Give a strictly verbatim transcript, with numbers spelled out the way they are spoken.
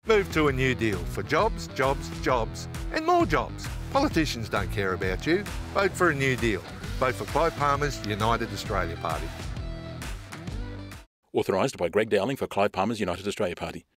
Move to a new deal for jobs, jobs, jobs and more jobs. Politicians don't care about you. Vote for a new deal. Vote for Clive Palmer's United Australia Party. Authorised by Greg Dowling for Clive Palmer's United Australia Party.